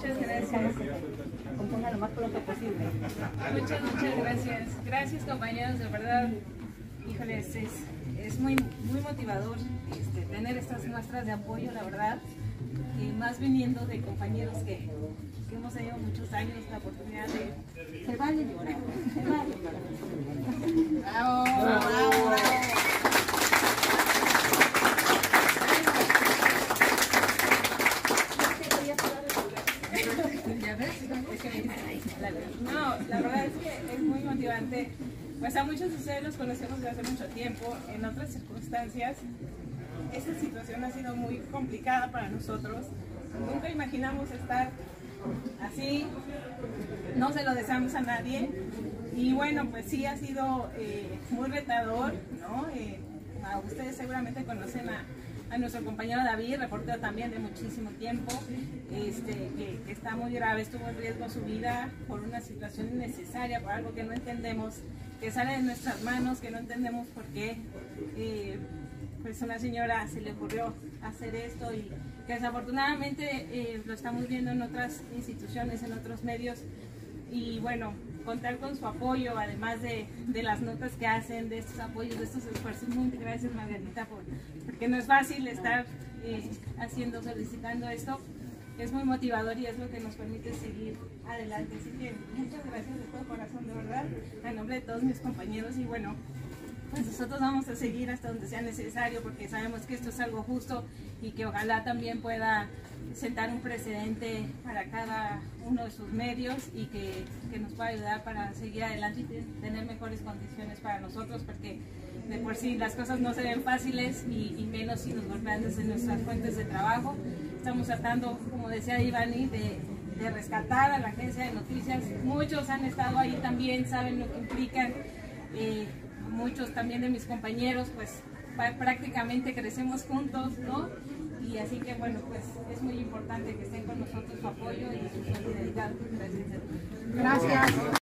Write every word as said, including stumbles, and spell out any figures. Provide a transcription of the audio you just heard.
Muchas gracias. Componga lo más pronto posible. Muchas, muchas gracias. Gracias, compañeros, de verdad. Híjoles, es, es muy, muy motivador este, tener estas muestras de apoyo, la verdad. Y más viniendo de compañeros que, que hemos tenido muchos años la oportunidad de... Se vale llorar. Se vale llorar. ¡Bravo! ¡Bravo! ¡Bravo! ¿Ya ves? No, la verdad es que es muy motivante. Pues a muchos de ustedes los conocemos desde hace mucho tiempo, en otras circunstancias. Esta situación ha sido muy complicada para nosotros. Nunca imaginamos estar así, no se lo deseamos a nadie. Y bueno, pues sí ha sido eh, muy retador, ¿no? Eh, a ustedes seguramente conocen a, a nuestro compañero David, reportero también de muchísimo tiempo, este, que, que está muy grave, estuvo en riesgo su vida por una situación innecesaria, por algo que no entendemos, que sale de nuestras manos, que no entendemos por qué. Eh, pues una señora se le ocurrió hacer esto y que desafortunadamente eh, lo estamos viendo en otras instituciones, en otros medios. Y bueno, contar con su apoyo, además de, de las notas que hacen, de estos apoyos, de estos esfuerzos. Muchas gracias, Margarita, por, porque no es fácil estar eh, haciendo, solicitando esto. Es muy motivador y es lo que nos permite seguir adelante. Así que muchas gracias de todo corazón, de verdad, a nombre de todos mis compañeros. Y bueno, pues nosotros vamos a seguir hasta donde sea necesario, porque sabemos que esto es algo justo y que ojalá también pueda sentar un precedente para cada uno de sus medios y que, que nos pueda ayudar para seguir adelante y tener mejores condiciones para nosotros, porque de por sí las cosas no se ven fáciles y, y menos si nos golpean desde nuestras fuentes de trabajo. Estamos tratando, como decía Ivani, de, de rescatar a la agencia de noticias. Muchos han estado ahí también, saben lo que implican. Eh, muchos también de mis compañeros, pues prácticamente crecemos juntos, ¿no? Y así que bueno, pues es muy importante que estén con nosotros su apoyo y su solidaridad. Gracias. Gracias.